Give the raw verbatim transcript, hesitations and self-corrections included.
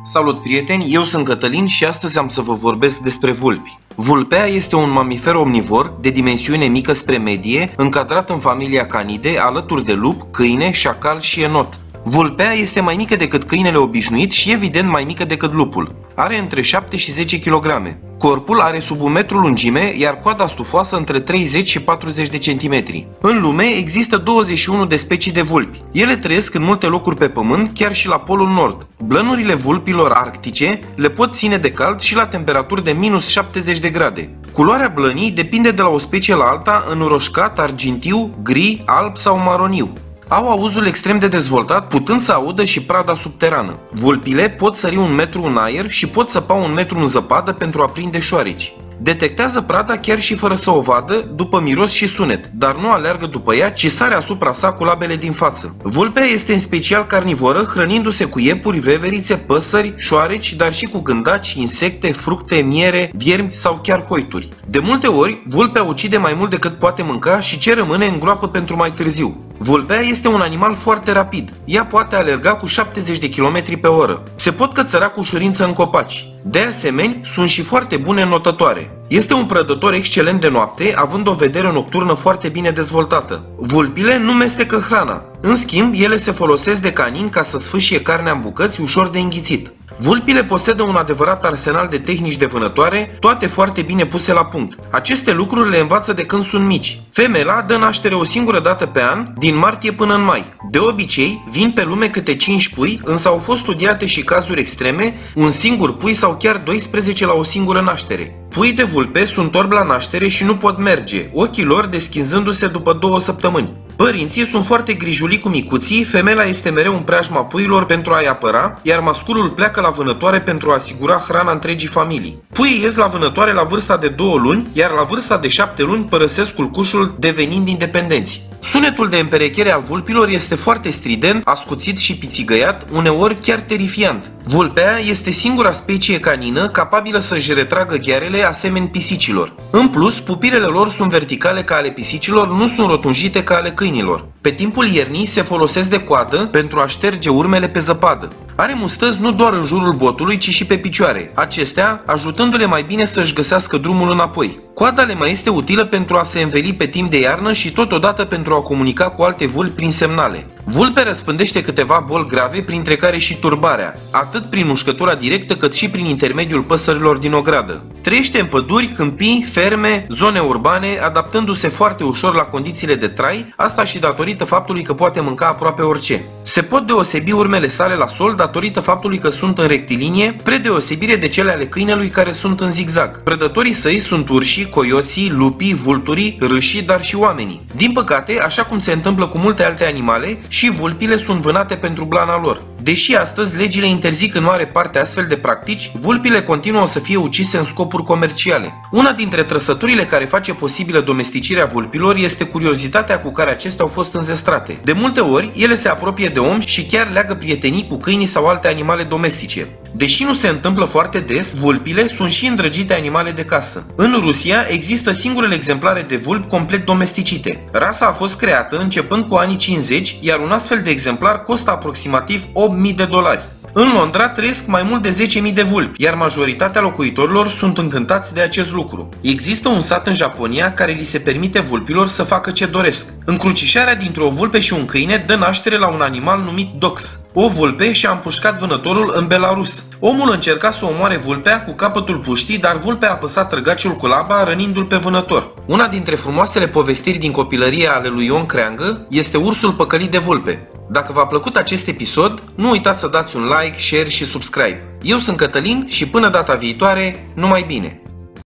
Salut prieteni, eu sunt Cătălin și astăzi am să vă vorbesc despre vulpi. Vulpea este un mamifer omnivor de dimensiune mică spre medie, încadrat în familia Canidae, alături de lup, câine, șacal și enot. Vulpea este mai mică decât câinele obișnuit și evident mai mică decât lupul. Are între șapte și zece kilograme. Corpul are sub un metru lungime, iar coada stufoasă între treizeci și patruzeci de centimetri. În lume există douăzeci și unu de specii de vulpi. Ele trăiesc în multe locuri pe pământ, chiar și la Polul Nord. Blănurile vulpilor arctice le pot ține de cald și la temperaturi de minus șaptezeci de grade. Culoarea blănii depinde de la o specie la alta în roșcat, argintiu, gri, alb sau maroniu. Au auzul extrem de dezvoltat, putând să audă și prada subterană. Vulpile pot sări un metru în aer și pot săpa un metru în zăpadă pentru a prinde șoareci. Detectează prada chiar și fără să o vadă, după miros și sunet, dar nu aleargă după ea, ci sare asupra sa cu labele din față. Vulpea este în special carnivoră, hrănindu-se cu iepuri, veverițe, păsări, șoareci, dar și cu gândaci, insecte, fructe, miere, viermi sau chiar hoituri. De multe ori, vulpea ucide mai mult decât poate mânca și ce rămâne îngroapă pentru mai târziu. Vulpea este un animal foarte rapid. Ea poate alerga cu șaptezeci de kilometri pe oră. Se pot cățăra cu ușurință în copaci. De asemenea, sunt și foarte bune notătoare. Este un prădător excelent de noapte, având o vedere nocturnă foarte bine dezvoltată. Vulpile nu mestecă hrana. În schimb, ele se folosesc de canin ca să sfâșie carnea în bucăți ușor de înghițit. Vulpile posedă un adevărat arsenal de tehnici de vânătoare, toate foarte bine puse la punct. Aceste lucruri le învață de când sunt mici. Femela dă naștere o singură dată pe an, din martie până în mai. De obicei, vin pe lume câte cinci pui, însă au fost studiate și cazuri extreme, un singur pui sau chiar doisprezece la o singură naștere. Puii de vulpe sunt orbi la naștere și nu pot merge, ochii lor deschizându-se după două săptămâni. Părinții sunt foarte grijuli cu micuții, femela este mereu în preajma puiilor pentru a-i apăra, iar masculul pleacă la vânătoare pentru a asigura hrana întregii familii. Puii ies la vânătoare la vârsta de două luni, iar la vârsta de șapte luni părăsesc culcușul, devenind independenți. Sunetul de împerechere al vulpilor este foarte strident, ascuțit și pițigăiat, uneori chiar terifiant. Vulpea este singura specie canină capabilă să-și retragă ghearele asemeni pisicilor. În plus, pupilele lor sunt verticale ca ale pisicilor, nu sunt rotunjite ca ale câinilor. Pe timpul iernii se folosesc de coadă pentru a șterge urmele pe zăpadă. Are mustăzi nu doar în jurul botului, ci și pe picioare, acestea ajutându-le mai bine să-și găsească drumul înapoi. Coada le mai este utilă pentru a se înveli pe timp de iarnă și totodată pentru a comunica cu alte vulpi prin semnale. Vulpea răspândește câteva boli grave, printre care și turbarea, atât prin mușcătura directă cât și prin intermediul păsărilor din ogradă. Trăiește în păduri, câmpii, ferme, zone urbane, adaptându-se foarte ușor la condițiile de trai, asta și datorită faptului că poate mânca aproape orice. Se pot deosebi urmele sale la sol datorită faptului că sunt în rectilinie, spre deosebire de cele ale câinelui care sunt în zigzag. Prădătorii săi sunt urșii, coioții, lupii, vulturii, râșii, dar și oamenii. Din păcate, așa cum se întâmplă cu multe alte animale, și vulpile sunt vânate pentru blana lor. Deși astăzi legile interzic în mare parte astfel de practici, vulpile continuă să fie ucise în scopuri comerciale. Una dintre trăsăturile care face posibilă domesticirea vulpilor este curiozitatea cu care acestea au fost înzestrate. De multe ori, ele se apropie de om și chiar leagă prietenii cu câinii sau alte animale domestice. Deși nu se întâmplă foarte des, vulpile sunt și îndrăgite animale de casă. În Rusia există singurele exemplare de vulpi complet domesticite. Rasa a fost creată începând cu anii cincizeci, iar un astfel de exemplar costă aproximativ opt mii de dolari. În Londra trăiesc mai mult de zece mii de vulpi, iar majoritatea locuitorilor sunt încântați de acest lucru. Există un sat în Japonia care li se permite vulpilor să facă ce doresc. Încrucișarea dintre o vulpe și un câine dă naștere la un animal numit Dox. O vulpe și-a împușcat vânătorul în Belarus. Omul încerca să omoare vulpea cu capătul puștii, dar vulpea a apăsat trăgaciul cu laba, rănindu-l pe vânător. Una dintre frumoasele povestiri din copilărie ale lui Ion Creangă este Ursul păcălit de vulpe. Dacă v-a plăcut acest episod, nu uitați să dați un like, share și subscribe. Eu sunt Cătălin și până data viitoare, numai bine!